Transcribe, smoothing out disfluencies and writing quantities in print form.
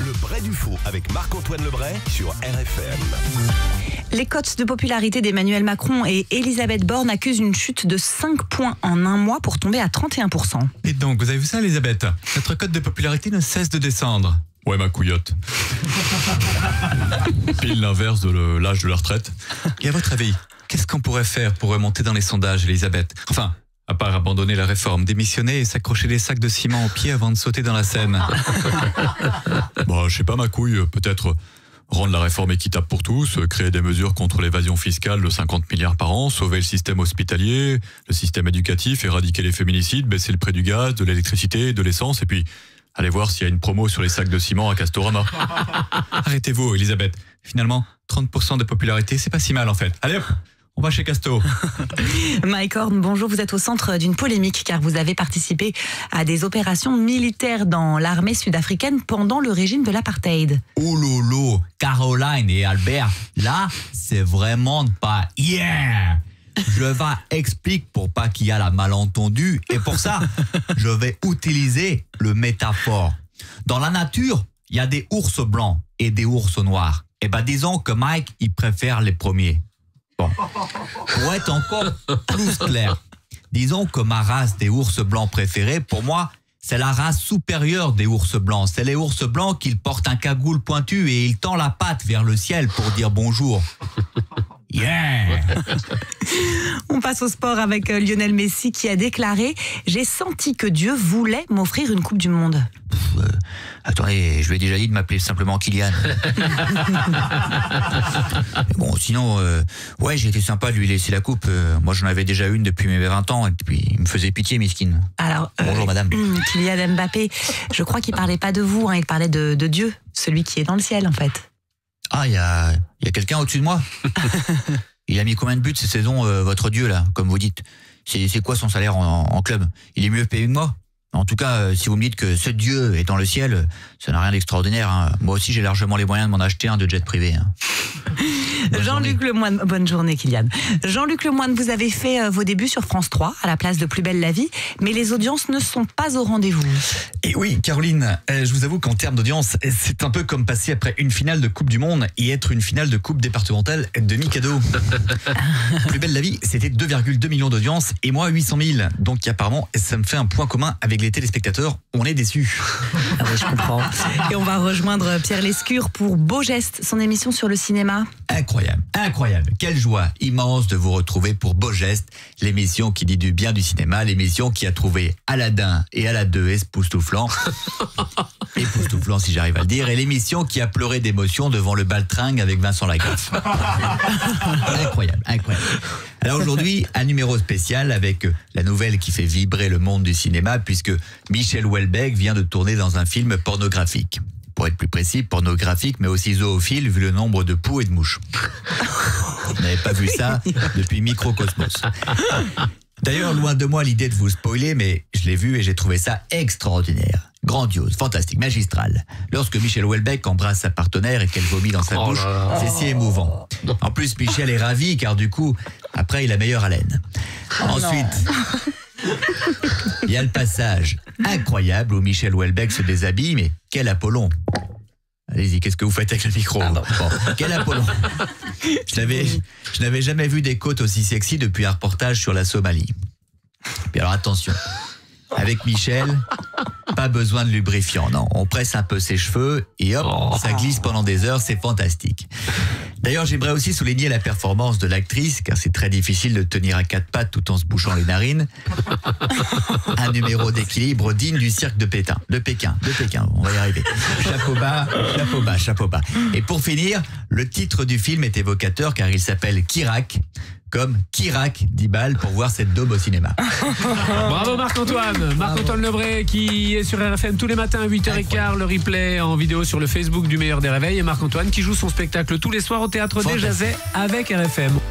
Le Bray du Faux avec Marc-Antoine Lebray sur RFM. Les cotes de popularité d'Emmanuel Macron et Elisabeth Borne accusent une chute de 5 points en un mois pour tomber à 31%. Et donc, vous avez vu ça, Elisabeth? Notre cote de popularité ne cesse de descendre. Ouais, ma couillotte. Pile l'inverse de l'âge de la retraite. Et à votre avis, qu'est-ce qu'on pourrait faire pour remonter dans les sondages, Elisabeth? Enfin, à part abandonner la réforme, démissionner et s'accrocher des sacs de ciment aux pieds avant de sauter dans la Seine. Bah, je sais pas, ma couille, peut-être rendre la réforme équitable pour tous, créer des mesures contre l'évasion fiscale de 50 milliards par an, sauver le système hospitalier, le système éducatif, éradiquer les féminicides, baisser le prix du gaz, de l'électricité, de l'essence, et puis allez voir s'il y a une promo sur les sacs de ciment à Castorama. Arrêtez-vous, Elisabeth. Finalement, 30% de popularité, c'est pas si mal en fait. Allez hop, on va chez Casto. Mike Horn, bonjour, vous êtes au centre d'une polémique car vous avez participé à des opérations militaires dans l'armée sud-africaine pendant le régime de l'apartheid. Oh lolo, Caroline et Albert, là, c'est vraiment pas hier. Je vais expliquer pour pas qu'il y a la malentendu et pour ça, je vais utiliser le métaphore. Dans la nature, il y a des ours blancs et des ours noirs. Et ben disons que Mike, il préfère les premiers. Bon. Pour être encore plus clair, disons que ma race des ours blancs préférés, pour moi, c'est la race supérieure des ours blancs. C'est les ours blancs qui portent un cagoule pointu et ils tendent la patte vers le ciel pour dire bonjour. Yeah! On passe au sport avec Lionel Messi qui a déclaré « J'ai senti que Dieu voulait m'offrir une Coupe du Monde ». Attendez, je lui ai déjà dit de m'appeler simplement Kylian. Bon, sinon, ouais, j'ai été sympa de lui laisser la coupe. Moi, j'en avais déjà une depuis mes 20 ans, et puis il me faisait pitié, miskin. Alors, bonjour, madame. Kylian Mbappé, je crois qu'il parlait pas de vous, hein, il parlait de Dieu, celui qui est dans le ciel, en fait. Ah, il y a quelqu'un au-dessus de moi. Il a mis combien de buts cette saison, votre Dieu, là, comme vous dites? C'est quoi son salaire en club? Il est mieux payé que moi? En tout cas, si vous me dites que ce Dieu est dans le ciel, ça n'a rien d'extraordinaire. Hein. Moi aussi, j'ai largement les moyens de m'en acheter un de jet privé. Hein. Jean-Luc Lemoyne, bonne journée Kylian. Jean-Luc Lemoyne, vous avez fait vos débuts sur France 3 à la place de Plus belle la vie, mais les audiences ne sont pas au rendez-vous. Et oui, Caroline, je vous avoue qu'en termes d'audience, c'est un peu comme passer après une finale de Coupe du Monde et être une finale de Coupe départementale demi-cadeau. Plus belle la vie, c'était 2,2 millions d'audience et moi 800 000. Donc apparemment, ça me fait un point commun avec les téléspectateurs, on est déçus. Ah oui, je comprends. Et on va rejoindre Pierre Lescure pour Beau Geste, son émission sur le cinéma. Incroyable, incroyable. Quelle joie immense de vous retrouver pour Beau Geste, l'émission qui dit du bien du cinéma, l'émission qui a trouvé Aladdin et Aladdin époustouflant si j'arrive à le dire, et l'émission qui a pleuré d'émotion devant le baltringue avec Vincent Lagaffe. Incroyable, incroyable. Alors aujourd'hui, un numéro spécial avec la nouvelle qui fait vibrer le monde du cinéma puisque Michel Houellebecq vient de tourner dans un film pornographique. Pour être plus précis, pornographique, mais aussi zoophile, vu le nombre de poux et de mouches. Vous n'avez pas vu ça depuis Microcosmos. D'ailleurs, loin de moi l'idée de vous spoiler, mais je l'ai vu et j'ai trouvé ça extraordinaire. Grandiose, fantastique, magistral. Lorsque Michel Houellebecq embrasse sa partenaire et qu'elle vomit dans sa bouche, c'est si émouvant. En plus, Michel est ravi car du coup, après, il a meilleure haleine. Ensuite, il y a le passage incroyable où Michel Houellebecq se déshabille, mais quel Apollon! Allez-y, qu'est-ce que vous faites avec le micro? Bon, quel Apollon! Je n'avais jamais vu des côtes aussi sexy depuis un reportage sur la Somalie. Puis alors attention, avec Michel, pas besoin de lubrifiant, non. On presse un peu ses cheveux et hop, ça glisse pendant des heures, c'est fantastique. D'ailleurs, j'aimerais aussi souligner la performance de l'actrice, car c'est très difficile de tenir à quatre pattes tout en se bouchant les narines. Un numéro d'équilibre digne du cirque de Pékin. De Pékin, on va y arriver. Chapeau bas, chapeau bas, chapeau bas. Et pour finir, le titre du film est évocateur car il s'appelle Kirak, comme Kirak 10 balles pour voir cette daube au cinéma. Bravo Marc-Antoine. Marc-Antoine Lebray qui est sur RFM tous les matins à 8h15, le replay en vidéo sur le Facebook du Meilleur des Réveils, et Marc-Antoine qui joue son spectacle tous les soirs au Théâtre des Jazets avec RFM.